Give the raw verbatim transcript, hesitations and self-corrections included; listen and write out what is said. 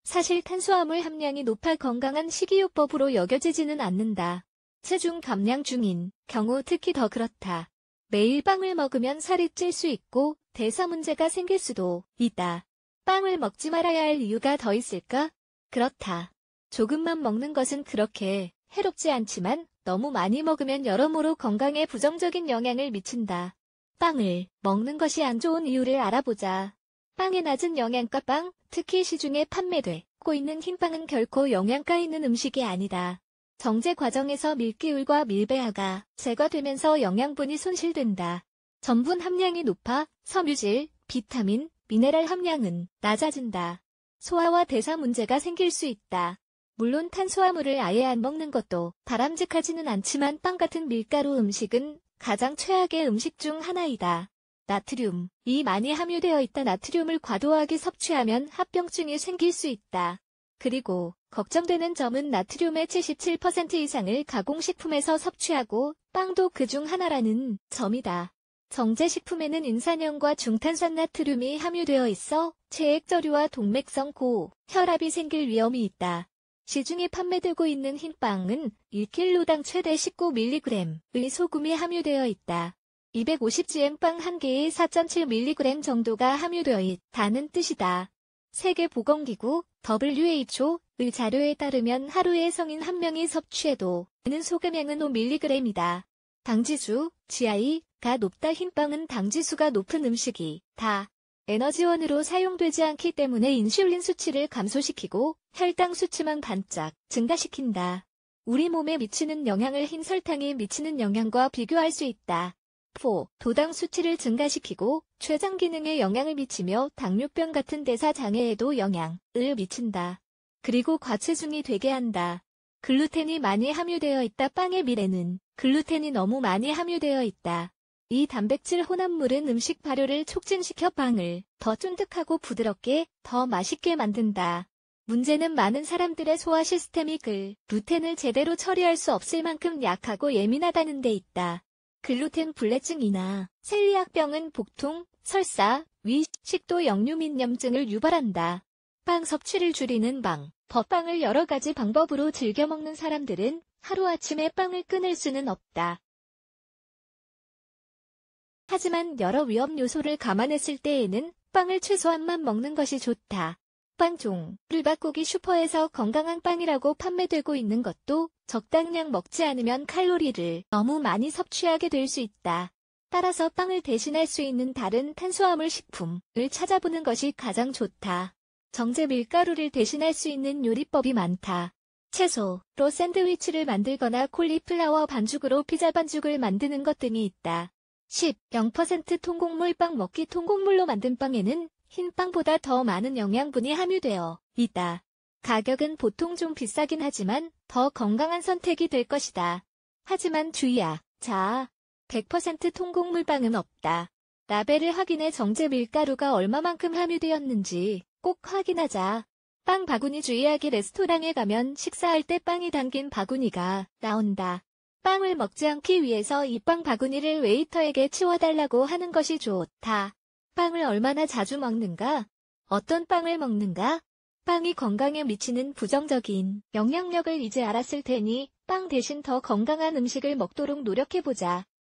사실 탄수화물 함량이 높아 건강한 식이요법으로 여겨지지는 않는다. 체중 감량 중인 경우 특히 더 그렇다. 매일 빵을 먹으면 살이 찔 수 있고 대사 문제가 생길 수도 있다. 빵을 먹지 말아야 할 이유가 더 있을까? 그렇다. 조금만 먹는 것은 그렇게 해롭지 않지만 너무 많이 먹으면 여러모로 건강에 부정적인 영향을 미친다. 빵을 먹는 것이 안 좋은 이유를 알아보자. 빵의 낮은 영양가 빵, 특히 시중에 판매되고 있는 흰빵은 결코 영양가 있는 음식이 아니다. 정제 과정에서 밀기울과 밀배아가 제거되면서 영양분이 손실된다. 전분 함량이 높아 섬유질, 비타민, 미네랄 함량은 낮아진다. 소화와 대사 문제가 생길 수 있다. 물론 탄수화물을 아예 안 먹는 것도 바람직하지는 않지만 빵 같은 밀가루 음식은 가장 최악의 음식 중 하나이다. 나트륨이 많이 함유되어 있다. 나트륨을 과도하게 섭취하면 합병증이 생길 수 있다. 그리고 걱정되는 점은 나트륨의 칠십칠 퍼센트 이상을 가공식품에서 섭취하고 빵도 그중 하나라는 점이다. 정제식품에는 인산염과 중탄산 나트륨이 함유되어 있어 체액저류와 동맥성 고혈압이 생길 위험이 있다. 시중에 판매되고 있는 흰빵은 일 킬로그램당 최대 십구 밀리그램의 소금이 함유되어 있다. 이백오십 지엠 빵 한 개에 사 점 칠 밀리그램 정도가 함유되어 있다는 뜻이다. 세계보건기구 더블유에이치오의 자료에 따르면 하루에 성인 한 명이 섭취해도 되는 소금량은 오 밀리그램이다. 당지수, 지아이가 높다. 흰빵은 당지수가 높은 음식이다. 에너지원으로 사용되지 않기 때문에 인슐린 수치를 감소시키고 혈당 수치만 반짝 증가시킨다. 우리 몸에 미치는 영향을 흰 설탕이 미치는 영향과 비교할 수 있다. 포, 도당 수치를 증가시키고 췌장 기능에 영향을 미치며 당뇨병 같은 대사 장애에도 영향을 미친다. 그리고 과체중이 되게 한다. 글루텐이 많이 함유되어 있다. 빵의 밀에는 글루텐이 너무 많이 함유되어 있다. 이 단백질 혼합물은 음식 발효를 촉진시켜 빵을 더 쫀득하고 부드럽게, 더 맛있게 만든다. 문제는 많은 사람들의 소화 시스템이 글루텐을 제대로 처리할 수 없을 만큼 약하고 예민하다는 데 있다. 글루텐 불내증이나 셀리악병은 복통, 설사, 위, 식도 역류 및 염증을 유발한다. 빵 섭취를 줄이는 방, 법빵을 여러 가지 방법으로 즐겨 먹는 사람들은 하루아침에 빵을 끊을 수는 없다. 하지만 여러 위험 요소를 감안했을 때에는 빵을 최소한만 먹는 것이 좋다. 빵 종류를 바꾸기 슈퍼에서 건강한 빵이라고 판매되고 있는 것도 적당량 먹지 않으면 칼로리를 너무 많이 섭취하게 될 수 있다. 따라서 빵을 대신할 수 있는 다른 탄수화물 식품을 찾아보는 것이 가장 좋다. 정제 밀가루를 대신할 수 있는 요리법이 많다. 채소로 샌드위치를 만들거나 콜리플라워 반죽으로 피자 반죽을 만드는 것 등이 있다. 십. 영 퍼센트 통곡물 빵 먹기. 통곡물로 만든 빵에는 흰 빵보다 더 많은 영양분이 함유되어 있다. 가격은 보통 좀 비싸긴 하지만 더 건강한 선택이 될 것이다. 하지만 주의야. 자, 백 퍼센트 통곡물 빵은 없다. 라벨을 확인해 정제 밀가루가 얼마만큼 함유되었는지 꼭 확인하자. 빵 바구니 주의하기. 레스토랑에 가면 식사할 때 빵이 담긴 바구니가 나온다. 빵을 먹지 않기 위해서 이 빵 바구니를 웨이터에게 치워달라고 하는 것이 좋다. 빵을 얼마나 자주 먹는가? 어떤 빵을 먹는가? 빵이 건강에 미치는 부정적인 영향력을 이제 알았을 테니 빵 대신 더 건강한 음식을 먹도록 노력해보자.